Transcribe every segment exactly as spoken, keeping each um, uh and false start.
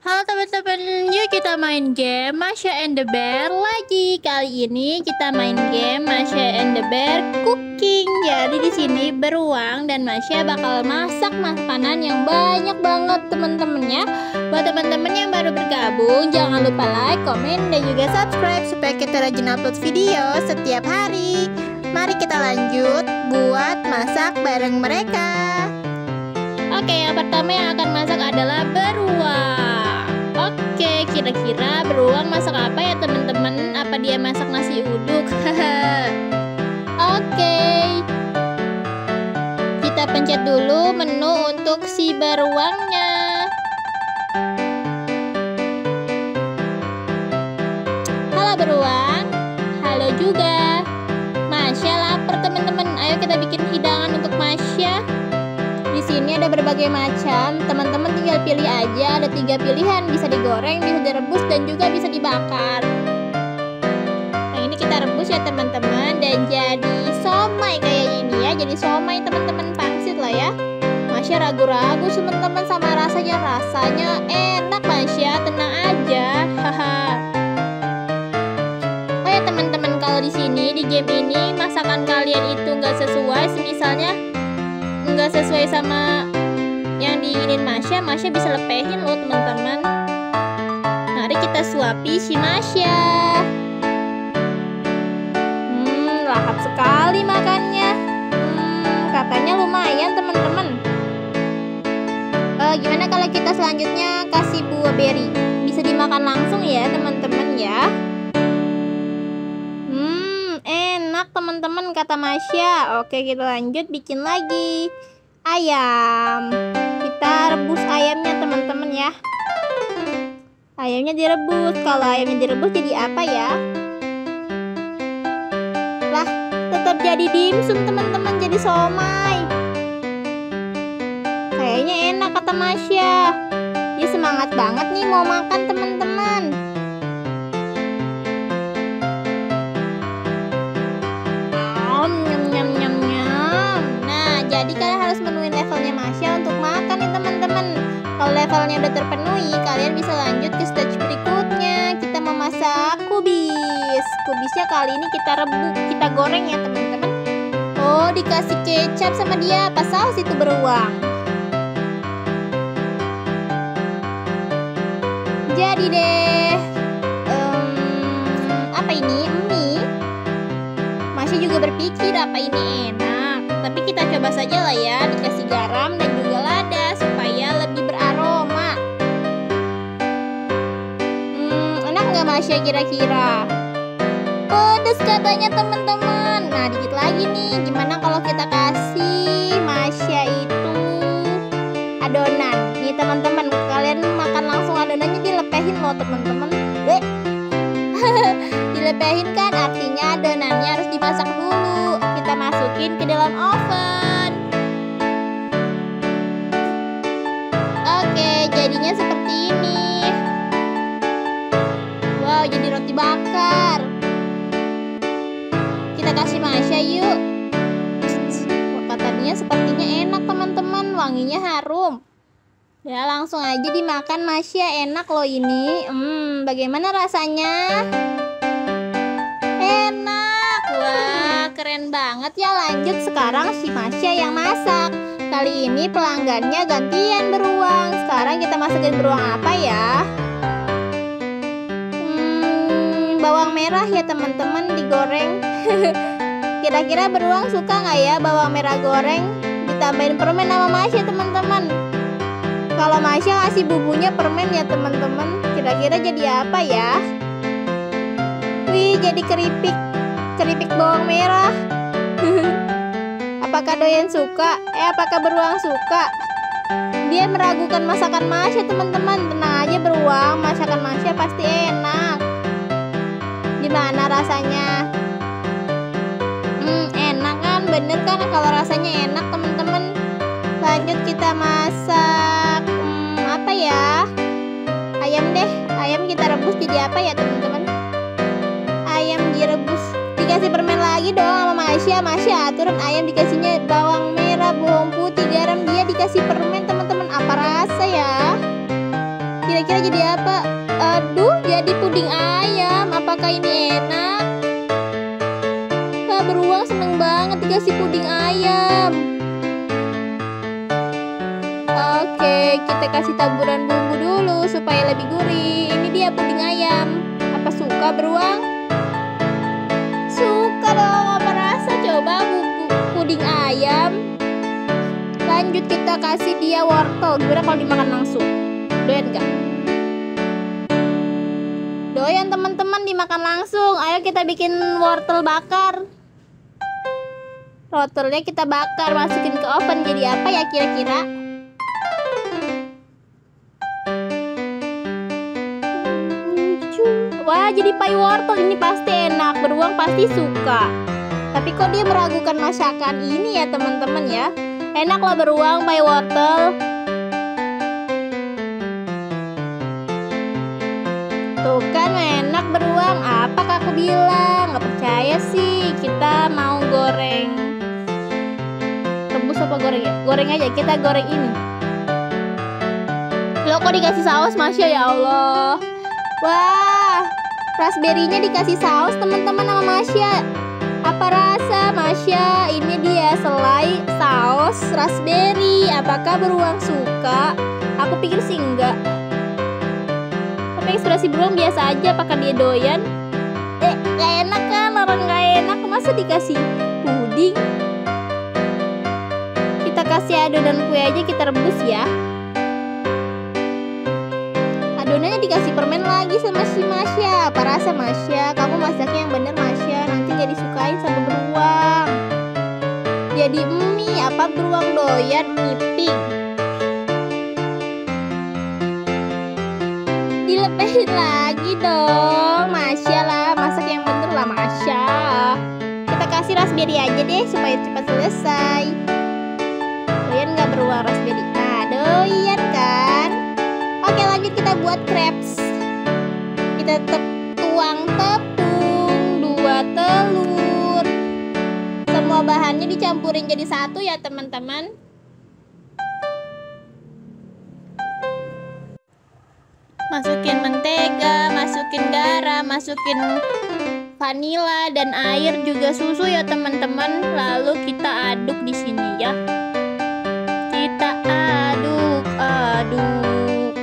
Halo teman-teman, yuk kita main game Masha and the Bear lagi. Kali ini kita main game Masha and the Bear Cooking. Jadi di sini beruang dan Masha bakal masak makanan yang banyak banget teman-temannya. Buat teman-teman yang baru bergabung, jangan lupa like, komen, dan juga subscribe supaya kita rajin upload video setiap hari. Mari kita lanjut buat masak bareng mereka. Oke, yang pertama yang akan masak adalah beruang. Oke, kira-kira beruang masak apa ya teman-teman? Apa dia masak nasi uduk? Oke, kita pencet dulu menu untuk si beruangnya. Halo beruang, halo juga. Masya lapar teman-teman. Ayo kita bikin hidangan untuk Masya. Di sini ada berbagai macam, teman-teman tinggal pilih aja. Ada tiga pilihan, bisa digoreng, bisa direbus, dan juga bisa dibakar. Nah ini kita rebus ya teman-teman, dan jadi somai kayaknya ini ya. Jadi somai teman-teman, pangsit lah ya. Masya ragu-ragu teman-teman sama rasanya. Rasanya enak Masya, tenang aja. Haha. Oh ya teman-teman, kalau di sini di game ini masakan kalian itu nggak sesuai, misalnya nggak sesuai sama yang diinginin Masya, Masya bisa lepehin loh teman-teman. Mari kita suapi si Masya. Hmm, lahap sekali makannya. Hmm, katanya lumayan teman-teman. Uh, gimana kalau kita selanjutnya kasih buah beri? Bisa dimakan langsung ya teman-teman ya. Hmm, enak teman-teman kata Masya. Oke, kita lanjut bikin lagi ayam. Kita rebus ayamnya teman-teman ya. Ayamnya direbus. Kalau ayamnya direbus jadi apa ya? Lah, tetap jadi dimsum teman-teman, jadi somai. Kayaknya enak kata Masya. Dia semangat banget nih mau makan teman-teman. Jadi kalian harus menuin levelnya Masya untuk makan nih teman-teman. Kalau levelnya udah terpenuhi, kalian bisa lanjut ke stage berikutnya. Kita memasak kubis. Kubisnya kali ini kita rebus, kita goreng ya teman-teman. Oh, dikasih kecap sama dia. Apa saus itu beruang? Jadi deh, um, apa ini? Mie. Masya juga berpikir apa ini enak. Tapi kita coba saja lah ya, dikasih garam dan juga lada supaya lebih beraroma. Hmm, enak nggak Masya kira-kira? Pedes katanya teman-teman. Nah dikit lagi nih, gimana kalau kita kasih Masya itu adonan? Nih teman-teman, kalian makan langsung adonannya, dilepehin loh teman-teman. Dilepehin kan artinya adonannya harus dimasak dulu. Kita masukin ke dalam oven. Oke, jadinya seperti ini. Wow, jadi roti bakar. Kita kasih Masya yuk. Katanya sepertinya enak teman-teman, wanginya harum. Ya langsung aja dimakan Masya, enak loh ini. Hmm, bagaimana rasanya? Enak. Wah, keren banget ya. Lanjut sekarang si Masya yang masak. Kali ini pelanggannya gantian beruang. Sekarang kita masukin beruang apa ya? Hmm, bawang merah ya teman-teman, digoreng. Kira-kira beruang suka nggak ya bawang merah goreng? Ditambahin permen sama Masya teman-teman. Kalau Masya ngasih bumbunya permen ya teman-teman. Kira-kira jadi apa ya? Wih, jadi keripik. Keripik bawang merah. Apakah doyan suka? Eh, apakah beruang suka? Dia meragukan masakan Masya teman-teman. Tenang aja beruang, masakan Masya pasti enak. Gimana rasanya? Hmm, enak kan? Bener kan kalau rasanya enak teman-teman? Lanjut kita masak hmm, apa ya? Ayam deh. Ayam kita rebus jadi apa ya teman-teman? Ayam direbus. Dikasih permen lagi dong sama Masya. Masya aturan ayam dikasihnya bawang merah, bawang putih, garam. Dia dikasih permen teman-teman. Apa rasa ya? Kira-kira jadi apa? Aduh, jadi puding ayam. Apakah ini enak? Wah, beruang seneng banget dikasih puding ayam. Oke, kita kasih taburan bumbu dulu supaya lebih gurih. Ini dia puding ayam. Apa suka beruang? Suka dong, apa rasa? Coba bumbu puding ayam. Lanjut kita kasih dia wortel. Gimana kalau dimakan langsung? Doyan gak? Doyan teman-teman, dimakan langsung. Ayo kita bikin wortel bakar. Wortelnya kita bakar, masukin ke oven. Jadi apa ya kira-kira? Wah, jadi pai wortel. Ini pasti enak. Beruang pasti suka. Tapi kok dia meragukan masakan ini ya teman-teman ya? Enak lah beruang pai wortel. Tuh kan enak beruang. Apa aku bilang? Gak percaya sih. Kita mau goreng. Rebus apa goreng ya? Goreng aja. Kita goreng ini. Loh, kok dikasih saus? Masya ya Allah. Wah, raspberry-nya dikasih saus teman-teman sama Masya. Apa rasa Masya? Ini dia selai saus raspberry. Apakah beruang suka? Aku pikir sih enggak. Tapi ekspresi beruang biasa aja. Apakah dia doyan? Eh, gak enak kan? Orang gak enak. Masa dikasih puding? Kita kasih adonan kue aja, kita rebus ya. Adonannya dikasih permen lagi sama si Masya. Apa rasa Masya? Kamu masaknya yang bener Masya. Nanti jadi sukain sama beruang. Jadi mie. Apa beruang doyan mie pink? Dilepehin lagi dong. Masya lah, masak yang bener lah Masya. Kita kasih raspberry aja deh supaya cepat selesai. Doyan gak beruang raspberry? Nah, doyan kan? Oke, lanjut kita buat crepes. Kita te tuang tepung, dua telur. Semua bahannya dicampurin jadi satu ya teman-teman. Masukin mentega, masukin garam, masukin vanila dan air juga susu ya teman-teman. Lalu kita aduk di sini ya. Kita aduk, aduk.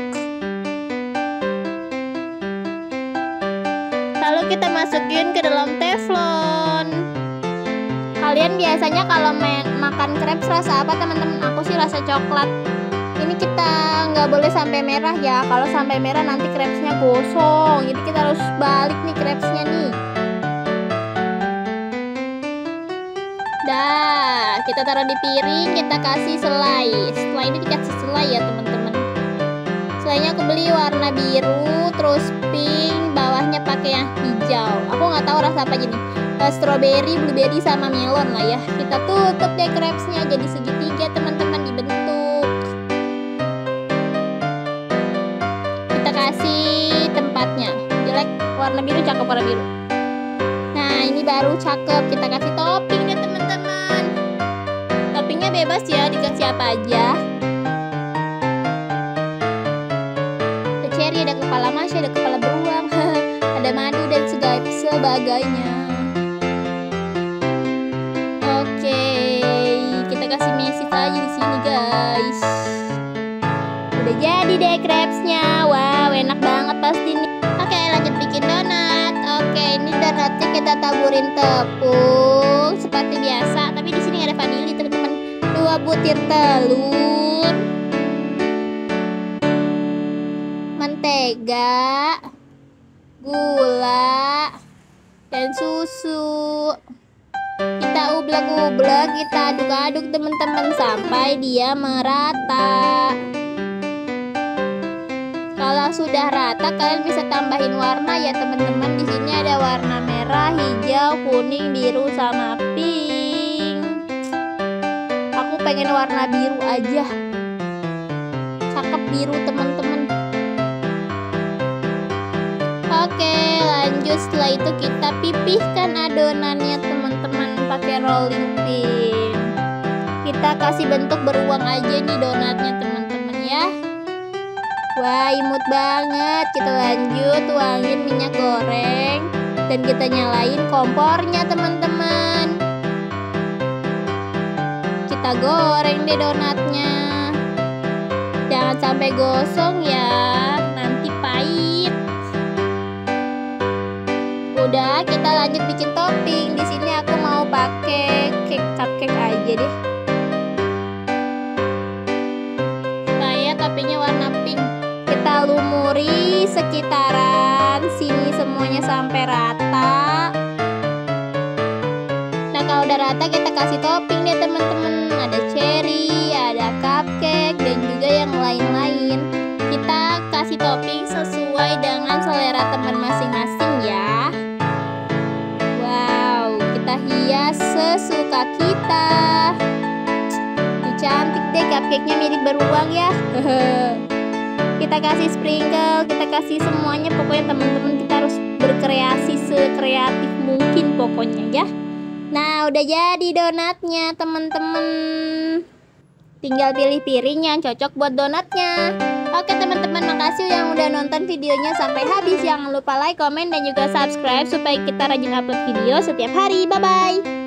Lalu kita masukin ke dalam teflon. Kalian biasanya kalau makan crepes rasa apa teman-teman? Aku sih rasa coklat. Ini kita nggak boleh sampai merah ya. Kalau sampai merah nanti crepesnya gosong. Jadi kita harus balik nih crepesnya nih. Dah, kita taruh di piring. Kita kasih selai. Setelah ini dikasih selai ya teman-teman. Selainya aku beli warna biru, terus pink, bawahnya pakai yang hijau. Aku nggak tahu rasa apa aja nih. Uh, strawberry, blueberry sama melon lah ya. Kita tutup deh crepesnya jadi segitiga teman-teman dibentuk. Kita kasih tempatnya. Jelek warna biru, cakep warna biru. Nah, ini baru cakep. Kita kasih topping deh teman-teman. Toppingnya bebas ya, dikasih apa aja. Ada cherry, ada kepala Masya, ada kepala beruang, ada madu dan sebagainya. Oke, kita kasih mesis aja di sini guys. Udah jadi deh crepesnya. Wow, enak banget pasti nih. Oke, lanjut bikin donat. Oke, ini donatnya kita taburin tepung seperti biasa, tapi di sini ada vanili teman-teman. Dua butir telur, mentega, gula, dan susu. Kita ublek-ublek, kita aduk-aduk teman-teman sampai dia merata. Kalau sudah rata, kalian bisa tambahin warna ya teman-teman. Di sini ada warna merah, hijau, kuning, biru, sama pink. Aku pengen warna biru aja. Cakep biru teman-teman. Oke, lanjut. Setelah itu kita pipihkan adonannya teman-teman pakai rolling pin. Kita kasih bentuk beruang aja nih donatnya teman-teman ya. Wah, imut banget. Kita lanjut tuangin minyak goreng dan kita nyalain kompornya, teman-teman. Kita goreng deh donatnya. Jangan sampai gosong ya, nanti pahit. Udah, kita lanjut bikin topping. Di sini aku mau pakai cake cupcake aja deh. Saya toppingnya warna pink. Kita lumuri sekitaran sini semuanya sampai rata. Nah, kalau udah rata kita kasih topping deh, teman-teman. Ada cherry, ada cupcake, dan juga yang lain-lain. Kita kasih topping sesuai dengan selera teman masing-masing ya. Wow, kita hias sesuka kita. Duh, cantik deh, cupcake-nya mirip beruang ya. Kita kasih sprinkle, kita kasih semuanya. Pokoknya teman-teman kita harus berkreasi sekreatif mungkin pokoknya ya. Nah, udah jadi donatnya, teman-teman. Tinggal pilih piring yang cocok buat donatnya. Oke teman-teman, makasih yang udah nonton videonya sampai habis. Jangan lupa like, komen, dan juga subscribe supaya kita rajin upload video setiap hari. Bye-bye.